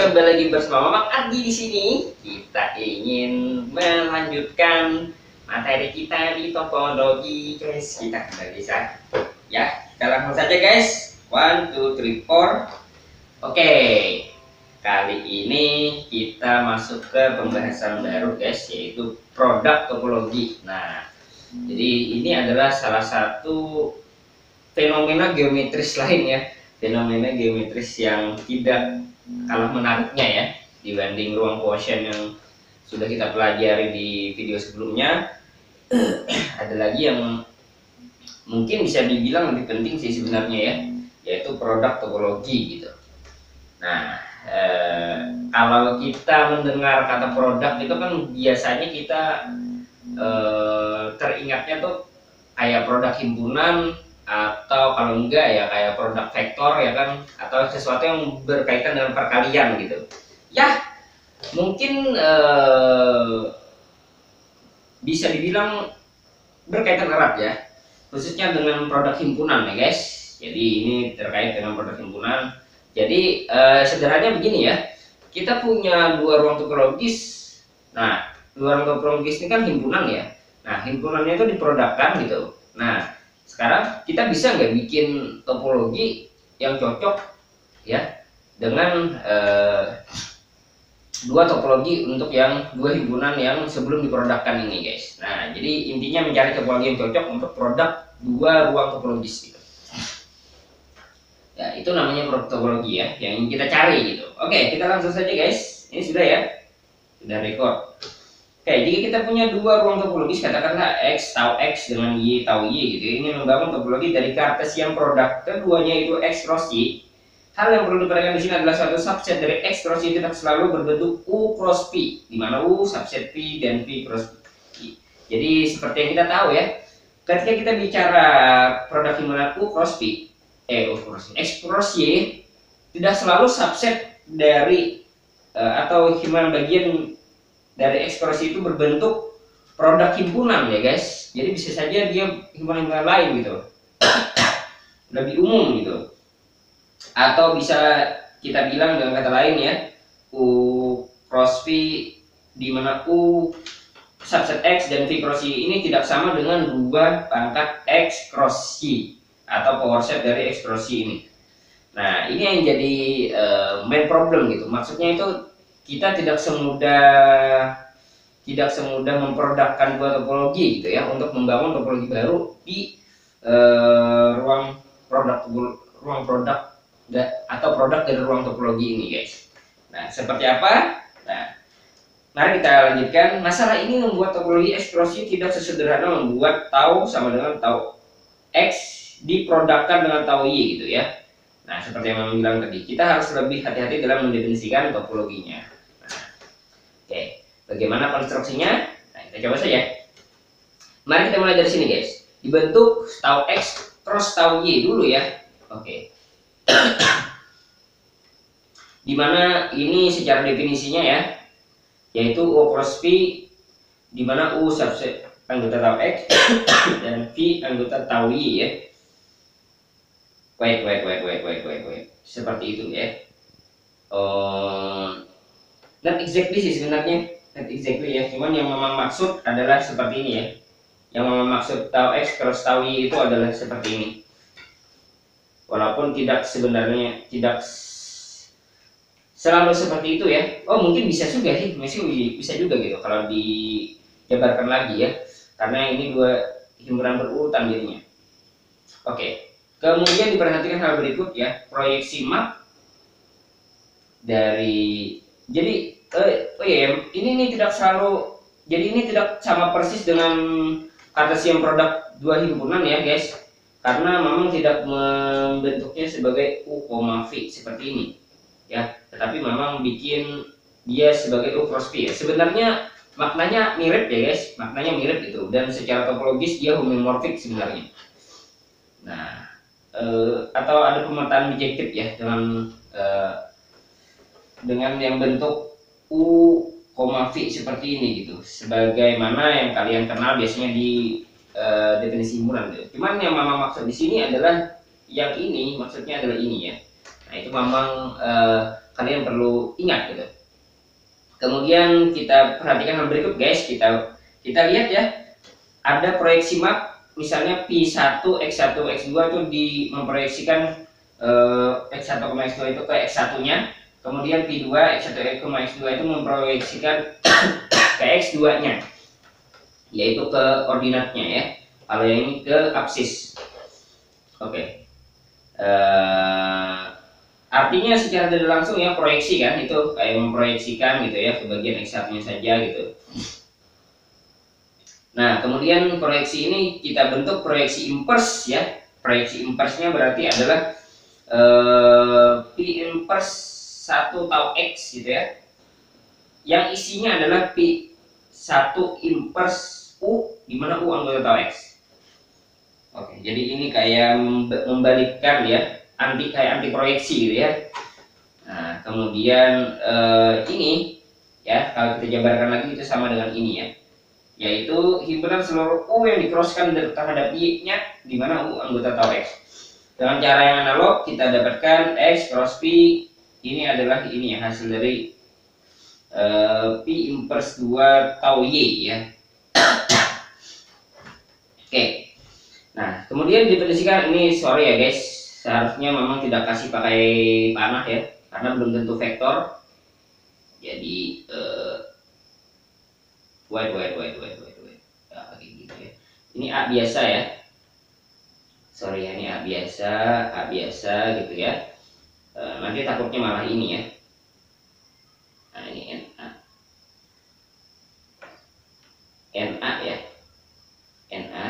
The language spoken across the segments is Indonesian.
kembali lagi bersama Mamang Ardi di sini. Kita ingin melanjutkan materi kita di topologi, guys. Kita kembali bisa. Ya, kita langsung saja, guys. 1, 2, 3, 4. Oke. Kali ini kita masuk ke pembahasan baru, guys, yaitu produk topologi. Nah, jadi ini adalah salah satu fenomena geometris lain ya. Fenomena geometris yang tidak kalah menariknya ya dibanding ruang quotient yang sudah kita pelajari di video sebelumnya. Ada lagi yang mungkin bisa dibilang lebih penting sih sebenarnya ya, yaitu produk topologi gitu. Nah, kalau kita mendengar kata produk itu kan biasanya kita teringatnya tuh kayak produk himpunan, atau kalau enggak ya kayak produk vektor ya kan, atau sesuatu yang berkaitan dengan perkalian gitu ya. Mungkin bisa dibilang berkaitan erat ya, khususnya dengan produk himpunan ya guys. Jadi ini terkait dengan produk himpunan. Jadi sederhananya begini ya, kita punya dua ruang topologis. Nah, dua ruang topologis ini kan himpunan ya. Nah, himpunannya itu diprodukkan gitu. Nah, sekarang kita bisa nggak bikin topologi yang cocok ya dengan dua topologi untuk yang dua himpunan yang sebelum diprodukkan ini, guys. Nah, jadi intinya mencari topologi yang cocok untuk produk dua ruang topologis gitu. Ya, itu namanya produk topologi ya, yang ingin kita cari gitu. Oke, kita langsung saja, guys. Ini sudah ya, sudah record. Oke, jika kita punya dua ruang topologis, katakanlah X tau X dengan Y tau Y gitu. Ini membangun topologi dari Cartesian product keduanya itu X cross Y. Hal yang perlu diperhatikan di sini adalah suatu subset dari X cross Y tidak selalu berbentuk U cross P, di mana U subset P dan P cross P. Jadi seperti yang kita tahu ya, ketika kita bicara produk himpunan U cross P, X cross Y tidak selalu subset dari atau himpunan bagian dari ekspresi itu berbentuk produk himpunan ya guys. Jadi bisa saja dia himpunan-himpunan lain gitu, lebih umum gitu. Atau bisa kita bilang dengan kata lain ya, U cross V, di mana U subset X dan V cross Y ini tidak sama dengan dua pangkat X cross Y atau power set dari X cross Y ini. Nah, ini yang jadi main problem gitu. Maksudnya itu kita tidak semudah memprodukkan dua topologi gitu ya untuk membangun topologi baru di ruang produk atau produk dari ruang topologi ini, guys. Nah, seperti apa? Nah, mari kita lanjutkan. Masalah ini membuat topologi X cross Y tidak sesederhana membuat tau sama dengan tau X diprodukkan dengan tau Y gitu ya. Nah, seperti yang Mama bilang tadi, kita harus lebih hati-hati dalam mendefinisikan topologinya. Nah, oke, bagaimana konstruksinya? Nah, kita coba saja. Mari kita mulai dari sini, guys. Dibentuk tau X cross tau Y dulu ya. Oke. Dimana ini secara definisinya ya, yaitu U cross P, dimana U subset anggota tau X dan V anggota tau Y ya. Wait. Seperti itu ya. Not exactly sih sebenarnya, not exactly ya. Cuman yang memang maksud adalah seperti ini ya. Yang memang maksud tau X cross tau Y itu adalah seperti ini. Walaupun sebenarnya tidak selalu seperti itu ya. Oh, mungkin bisa juga sih, masih bisa juga gitu kalau dijabarkan lagi ya. Karena ini dua himpunan berurutan jadinya. Oke. Kemudian diperhatikan hal berikut ya, proyeksi map dari, jadi ini tidak selalu, jadi ini tidak sama persis dengan Cartesian produk dua himpunan ya guys, karena memang tidak membentuknya sebagai U, V seperti ini ya, tetapi memang bikin dia sebagai U cross P ya. Sebenarnya maknanya mirip ya guys, maknanya mirip gitu, dan secara topologis dia homomorfik sebenarnya. Nah, atau ada pemetaan bijektif ya dengan yang bentuk U, V seperti ini gitu, sebagaimana yang kalian kenal biasanya di definisi himpunan gitu. Cuman yang Mama maksud di sini adalah yang ini, maksudnya adalah ini ya. Nah, itu memang kalian perlu ingat gitu. Kemudian kita perhatikan hal berikut guys, kita lihat ya, ada proyeksi map misalnya P1, X1, X2 itu memproyeksikan X1, X2 itu ke X1 nya, kemudian P2, X1, X2 itu memproyeksikan ke X2 nya, yaitu ke koordinatnya ya, kalau yang ini ke absis. Oke. Artinya secara tidak langsung ya, proyeksi kan, itu kayak memproyeksikan gitu ya ke bagian X1 nya saja gitu. Nah, kemudian proyeksi ini kita bentuk proyeksi inverse ya. Proyeksi inverse-nya berarti adalah P inverse 1 tau X gitu ya. Yang isinya adalah P1 inverse U, di mana U anggota tau X. Oke, jadi ini kayak membalikkan ya, kayak anti proyeksi gitu ya. Nah, kemudian ini ya, kalau kita jabarkan lagi itu sama dengan ini ya, yaitu himpunan seluruh U yang dikroskan terhadap Y-nya, di mana U anggota tau X. Dengan cara yang analog kita dapatkan X cross P, ini adalah ini ya, hasil dari P inverse 2 tau Y ya. Oke. Nah, kemudian diprediksi ini, sorry ya guys, seharusnya memang tidak kasih pakai panah ya, karena belum tentu vektor. Jadi wait. Nah, kayak gitu ya. Ini A biasa ya. Sorry ya, ini A biasa gitu ya. Nanti takutnya malah ini ya. Nah, ini NA ya. NA.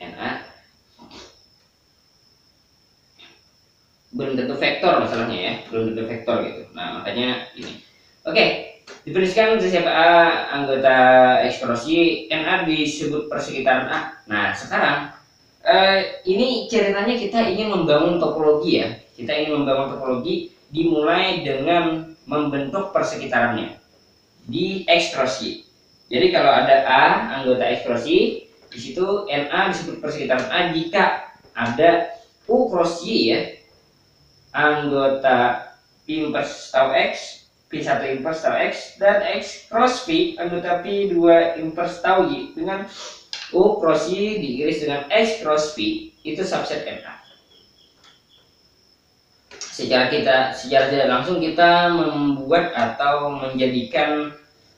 Belum tentu vektor masalahnya ya, belum tentu vektor gitu. Nah, makanya ini. Oke. Diprediksikan siapa A anggota X cross Y, NA disebut persekitaran A. Nah, sekarang ini ceritanya kita ingin membangun topologi ya. Kita ingin membangun topologi dimulai dengan membentuk persekitarannya di X cross Y. Jadi kalau ada A anggota X cross Y, di situ NA disebut persekitaran A jika ada U cross Y ya, anggota P inverse tau X, P1 inverse tau X, dan X cross P anggota P2 inverse tau Y dengan U cross Y diiris dengan X cross P, itu subset NA. Secara tidak langsung kita membuat atau menjadikan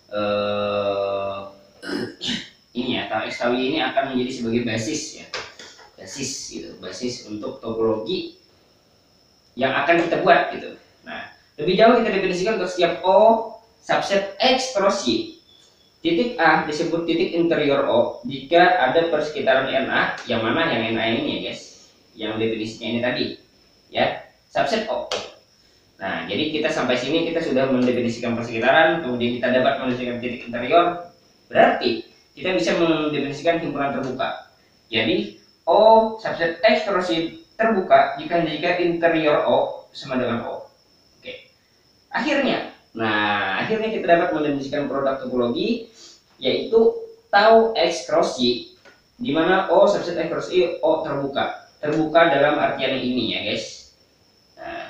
ini ya, tau X tau Y ini akan menjadi sebagai basis ya, basis untuk topologi yang akan kita buat gitu. Nah, lebih jauh kita definisikan untuk setiap O subset X cross Y. Titik A disebut titik interior O jika ada persekitaran NA, yang mana yang NA ini ya guys, yang definisinya ini tadi ya, subset O. Nah, jadi kita sampai sini kita sudah mendefinisikan persekitaran, kemudian kita dapat mendefinisikan titik interior, berarti kita bisa mendefinisikan himpunan terbuka. Jadi O subset X cross Y terbuka jika interior O sama dengan O. Oke. Akhirnya kita dapat mendefinisikan produk topologi yaitu tau X cross Y, di mana O subset X cross Y O terbuka. Terbuka dalam artian ini ya guys. Nah,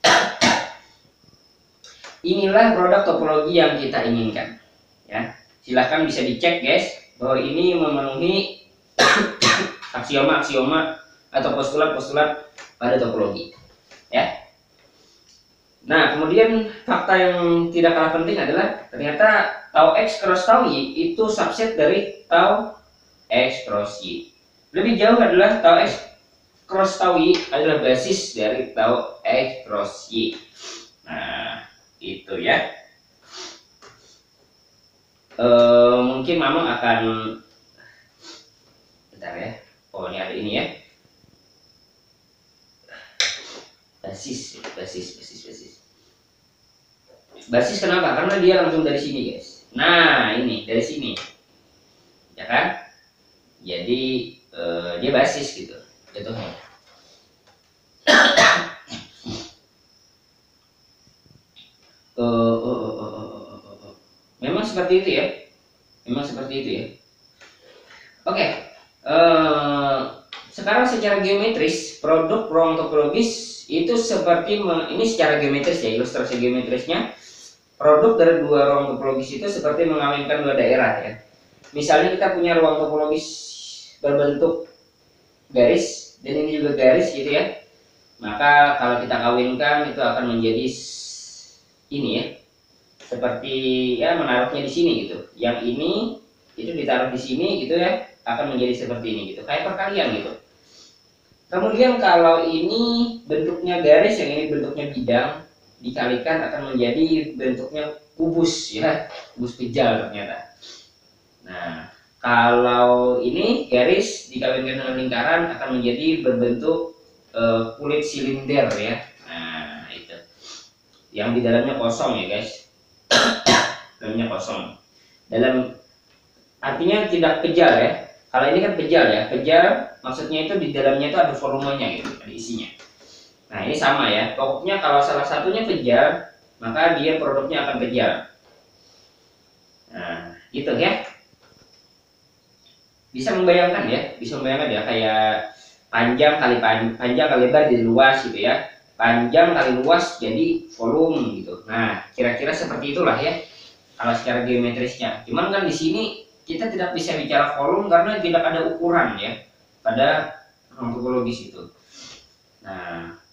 inilah produk topologi yang kita inginkan. Ya, silahkan bisa dicek guys bahwa ini memenuhi aksioma atau postulat pada topologi ya. Nah, kemudian fakta yang tidak kalah penting adalah ternyata tau X cross tau Y itu subset dari tau X cross Y. Lebih jauh adalah tau X cross tau Y adalah basis dari tau X cross Y. Nah, itu ya. Mungkin Mamang akan bentar ya. Oh, ini ada ini ya. Basis kenapa? Karena dia langsung dari sini guys. Nah, ini dari sini ya kan, jadi dia basis gitu jatuhnya. Memang seperti itu ya, Oke. Sekarang secara geometris produk ruang topologis itu seperti ini secara geometris ya, ilustrasi geometrisnya produk dari dua ruang topologis itu seperti mengawinkan dua daerah ya. Misalnya kita punya ruang topologis berbentuk garis dan ini juga garis gitu ya, maka kalau kita kawinkan itu akan menjadi ini ya, seperti ya menaruhnya di sini gitu. Yang ini itu ditaruh di sini gitu ya, akan menjadi seperti ini gitu, kayak perkalian gitu. Kemudian kalau ini bentuknya garis, yang ini bentuknya bidang, dikalikan akan menjadi bentuknya kubus ya, kubus pejal ternyata. Nah, kalau ini garis dikawinkan dengan lingkaran akan menjadi berbentuk kulit silinder ya. Nah, itu. Yang di dalamnya kosong ya, guys. Dalamnya kosong. Dalam artinya tidak pejal ya. Kalau ini kan pejal ya. Pejal maksudnya itu di dalamnya itu ada volumenya gitu, ada isinya. Nah, ini sama ya. Pokoknya kalau salah satunya pejal, maka dia produknya akan pejal. Nah, gitu ya. Bisa membayangkan ya, kayak panjang kali lebar jadi luas gitu ya. Panjang kali luas jadi volume gitu. Nah, kira-kira seperti itulah ya kalau secara geometrisnya. Cuman kan di sini kita tidak bisa bicara volume karena tidak ada ukuran ya pada ruang topologis itu. Nah,